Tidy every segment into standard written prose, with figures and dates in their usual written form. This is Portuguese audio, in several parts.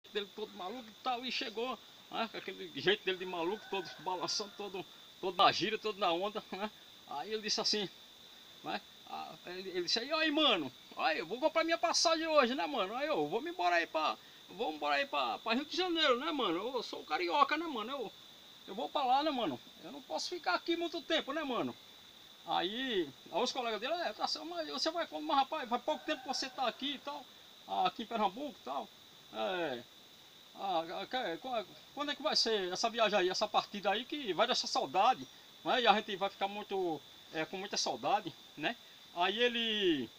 dele todo maluco e tal, e chegou, né, com aquele jeito dele de maluco, todo balançando, todo na gira, todo na onda, né? Aí ele disse assim, né? Ele disse aí, mano, aí eu vou comprar minha passagem hoje, né, mano? Aí eu vou me embora aí pra Rio de Janeiro, né, mano? Eu sou carioca, né, mano? Eu vou pra lá, né, mano? Eu não posso ficar aqui muito tempo, né, mano? Aí os colegas dele, tá certo, mas você vai como, mas rapaz, faz pouco tempo que você tá aqui e tal, aqui em Pernambuco e tal. É, quando é que vai ser essa viagem aí, essa partida aí que vai deixar saudade, né? E a gente vai ficar muito, com muita saudade, né? Aí ele,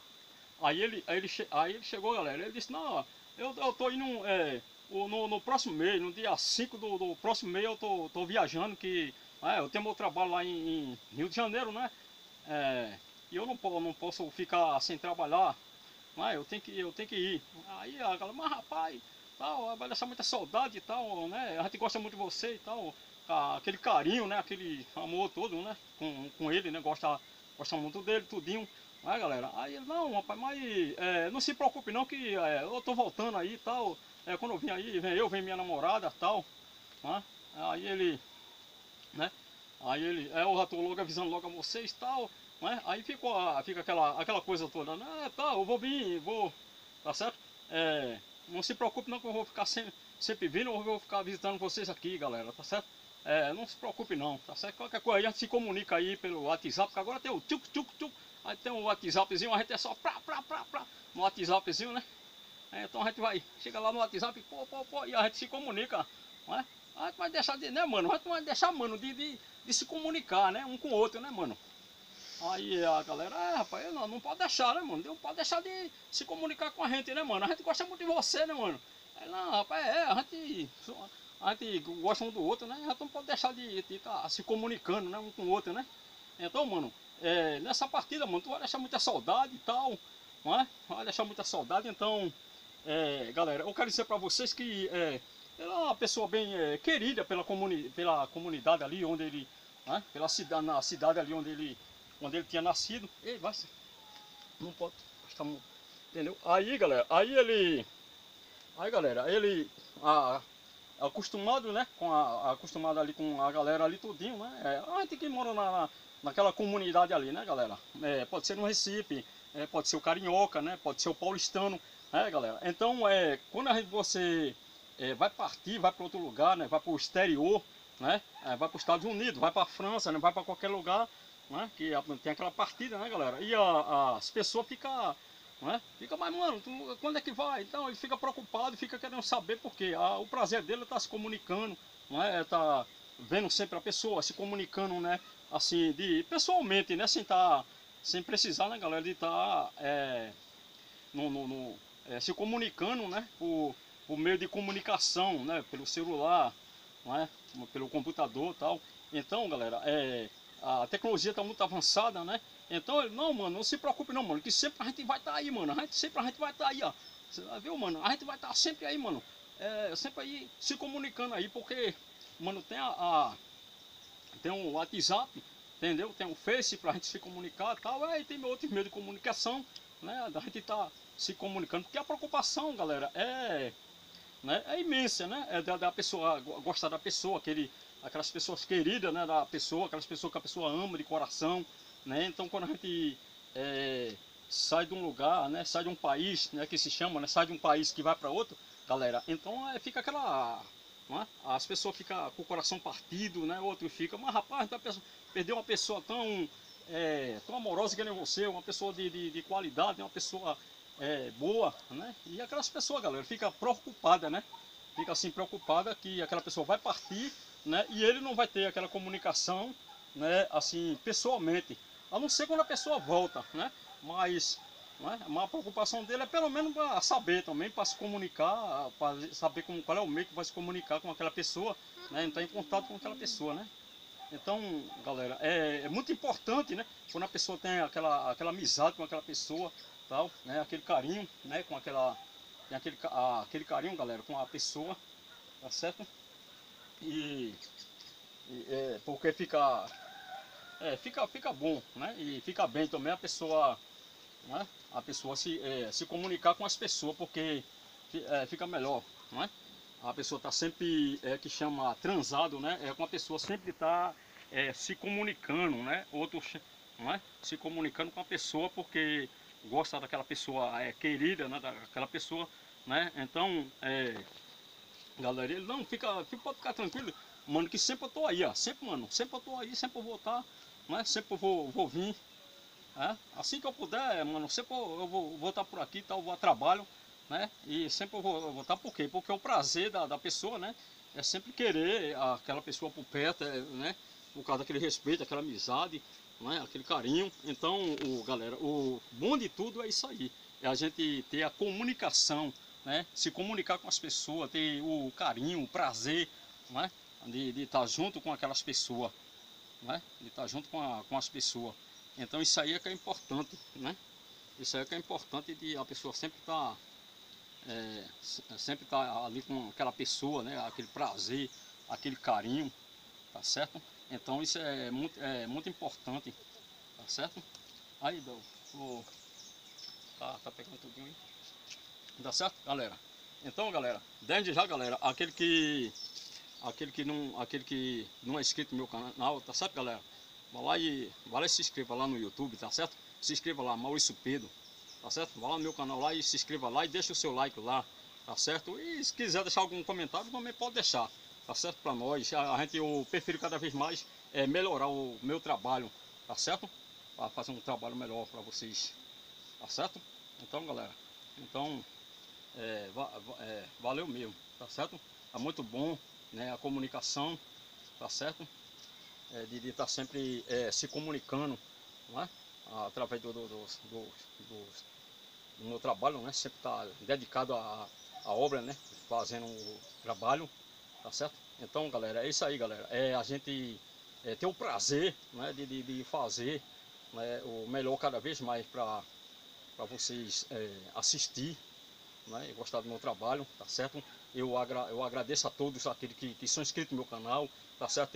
aí ele chegou, galera, ele disse, não, eu tô indo, no próximo mês, no dia 5 do próximo mês eu tô viajando, que eu tenho meu trabalho lá em Rio de Janeiro, né? É, e eu não posso ficar sem trabalhar, mas eu tenho que ir. Aí a galera, mas rapaz, tal, vai deixar muita saudade e tal, né? A gente gosta muito de você e tal, aquele carinho, né? Aquele amor todo, né? Com ele, né? Gosta muito dele, tudinho. Aí galera, aí ele, não, rapaz, mas não se preocupe não que eu tô voltando aí e tal. Quando eu vim aí, vem minha namorada e tal, né? Aí ele, né? Aí ele, eu já tô logo avisando logo a vocês e tal, né? Aí fica aquela coisa toda, né? Tá, eu vou vir, vou, tá certo? Não se preocupe não que eu vou ficar sempre vindo, eu vou ficar visitando vocês aqui, galera, tá certo? Não se preocupe não, tá certo? Qualquer coisa aí a gente se comunica aí pelo WhatsApp, porque agora tem o tchuc, aí tem um WhatsAppzinho, a gente é só no WhatsAppzinho, né? Então a gente vai, chega lá no WhatsApp, e a gente se comunica, não é? A gente vai deixar de, né, mano? A gente vai deixar, mano, de se comunicar, né? Um com o outro, né, mano? Aí a galera, rapaz, não pode deixar, né, mano? Não pode deixar de se comunicar com a gente, né, mano? A gente gosta muito de você, né, mano? Aí, não, rapaz, a gente gosta um do outro, né? A gente não pode deixar de estar se comunicando, né, um com o outro, né? Então, mano, nessa partida, mano, tu vai deixar muita saudade e tal, não é? Vai deixar muita saudade, então, galera, eu quero dizer pra vocês que ele é uma pessoa bem querida pela comunidade ali onde ele, né? Na cidade ali onde ele tinha nascido. Ei, vai, não pode, estamos, entendeu? Aí galera, ele a, acostumado, né, acostumado ali com a galera ali tudinho, né? A gente que mora naquela comunidade ali, né, galera? Pode ser no Recife, pode ser o Carinhoca, né? Pode ser o paulistano, né, galera? Então, quando você vai partir, vai para outro lugar, né? Vai para o exterior, né? Vai para os Estados Unidos, vai para a França, né? Vai para qualquer lugar, né? Que tem aquela partida, né, galera? E as pessoas ficam, né? Fica, mas mano, quando é que vai? Então ele fica preocupado, fica querendo saber porque o prazer dele é estar se comunicando, não é? Tá vendo sempre a pessoa, se comunicando, né? Assim, pessoalmente, né? Sem precisar, né, galera, de estar se comunicando, né? Por meio de comunicação, né? Pelo celular, não é? Pelo computador e tal. Então, galera, a tecnologia está muito avançada, né? Então, não, mano, não se preocupe não, mano, que sempre a gente vai estar aí, mano. Sempre a gente vai estar aí, ó. Você viu, mano? A gente vai estar sempre aí, mano. Sempre aí se comunicando aí, porque, mano, tem um WhatsApp, entendeu? Tem um Face pra gente se comunicar e tal. E tem outros meios de comunicação, né? Da gente tá se comunicando. Porque a preocupação, galera, né, é imensa, né? Da pessoa, gostar da pessoa, aquelas pessoas queridas, né? Da pessoa, aquelas pessoas que a pessoa ama de coração, né? Então quando a gente sai de um lugar, né? Sai de um país, né? Que se chama, né? Sai de um país que vai para outro, galera. Então fica aquela, não é? As pessoas ficam com o coração partido, né? Outro fica, mas rapaz, perdeu uma pessoa tão amorosa que nem você, uma pessoa de qualidade, uma pessoa boa, né? E aquelas pessoas, galera, fica preocupada, né? Fica assim preocupada que aquela pessoa vai partir, né? E ele não vai ter aquela comunicação, né? Assim, pessoalmente, a não ser quando a pessoa volta, né? Mas, né? A preocupação dele é pelo menos para saber também, para se comunicar, para saber qual é o meio que vai se comunicar com aquela pessoa, né? Entrar em contato com aquela pessoa, né? Então, galera, é muito importante, né? Quando a pessoa tem aquela amizade com aquela pessoa, tal, né? Aquele carinho, né? Tem aquele carinho, galera, com a pessoa, tá certo? E, porque fica bom, né? E fica bem também a pessoa, né? A pessoa se comunicar com as pessoas, porque fica melhor. não é? A pessoa está sempre, que chama transado, né? É com a pessoa sempre está se comunicando, né? Não é? Se comunicando com a pessoa porque gosta daquela pessoa querida, né? Daquela pessoa, né? Então, galera, ele não, pode ficar tranquilo, mano, que sempre eu tô aí, ó. Sempre, mano, sempre eu tô aí, sempre eu vou estar, né? Sempre eu vou vir. Assim que eu puder, mano, sempre eu vou estar por aqui, tá, eu vou a trabalho, né? E sempre eu vou estar por quê? Porque o prazer da pessoa, né? É sempre querer aquela pessoa por perto, né? Por causa daquele respeito, aquela amizade, né? Aquele carinho. Então, galera, o bom de tudo é isso aí. É a gente ter a comunicação, né? Se comunicar com as pessoas, ter o carinho, o prazer, né? De estar junto com aquelas pessoas, né? De estar junto com as pessoas. Então isso aí é que é importante, né? Isso aí é que é importante de a pessoa sempre tá ali com aquela pessoa, né? Aquele prazer, aquele carinho, tá certo? Então isso é muito importante, tá certo? Aí, Dom, tá pegando tudinho aí. Tá certo, galera? Então, galera, desde já, galera, aquele que não é inscrito no meu canal, tá certo, galera? Vai lá e se inscreva lá no YouTube, tá certo? Se inscreva lá, Maurício Pedro, tá certo? Vai lá no meu canal lá e se inscreva lá e deixa o seu like lá, tá certo? E se quiser deixar algum comentário, também pode deixar, tá certo? Para nós, eu prefiro cada vez mais melhorar o meu trabalho, tá certo? Para fazer um trabalho melhor para vocês, tá certo? Então, galera, então valeu mesmo, tá certo? É muito bom, né, a comunicação, tá certo? De estar sempre se comunicando, não é? Através do meu trabalho, né? Sempre estar dedicado à obra, né? Fazendo o trabalho, tá certo? Então, galera, é isso aí, galera. A gente ter o prazer, né? De fazer, né, o melhor cada vez mais para vocês assistir, né, e gostar do meu trabalho, tá certo? Eu agradeço a todos aqueles que são inscritos no meu canal, tá certo?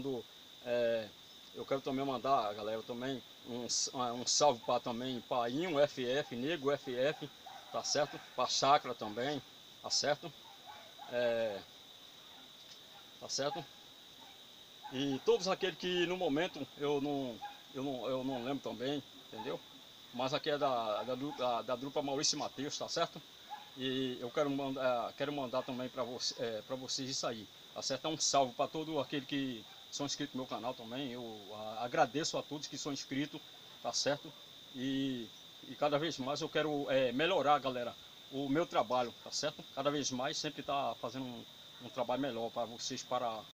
Eu quero também mandar, galera, também um salve para também para Inho FF, Nego FF, tá certo? Para Chakra também, tá certo? É, tá certo? E todos aqueles que no momento eu não lembro também, entendeu? Mas aqui é da dupla Maurício e Matheus, tá certo? E eu quero mandar também para vocês isso aí, tá certo? É um salve para todos aqueles que são inscritos no meu canal também. Eu agradeço a todos que são inscritos, tá certo? E cada vez mais eu quero melhorar, galera, o meu trabalho, tá certo? Cada vez mais sempre tá fazendo um trabalho melhor para vocês, para